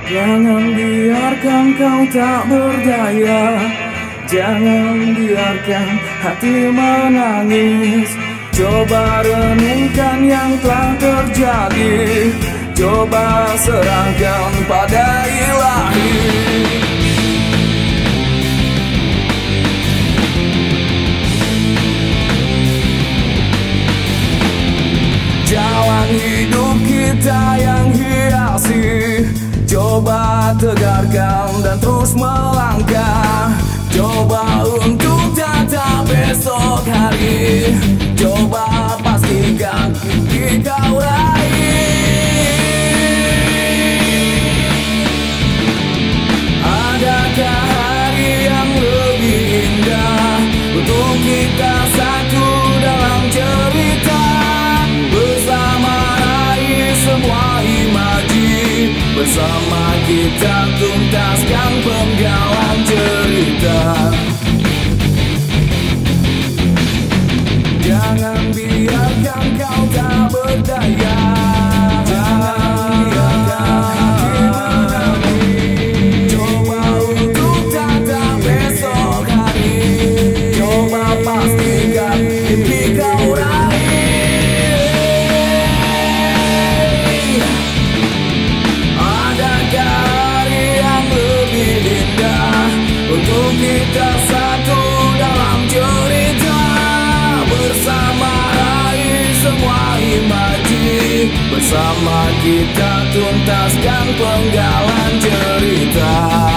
Jangan biarkan kau tak berdaya, jangan biarkan hati menangis. Coba renungkan yang telah terjadi, coba serahkan pada Ilahi. Jalan hidup kita yang hiasi, coba tegarkan dan terus melangkah. Coba untuk tatap besok hari, coba pastikan mimpi kau raih. Adakah hari yang lebih indah untuk kita satu dalam cerita, bersama raih semua imaji, bersama kita tuntaskan penggalan cerita. Jangan biarkan kau tak berdaya, jangan biarkan hati menangis. Coba untuk tatap besok hari, coba pastikan mimpi kau raih. Adakah hari yang lebih indah untuk kita satu dalam cerita, bersama raih semua imaji, bersama kita tuntaskan penggalan cerita.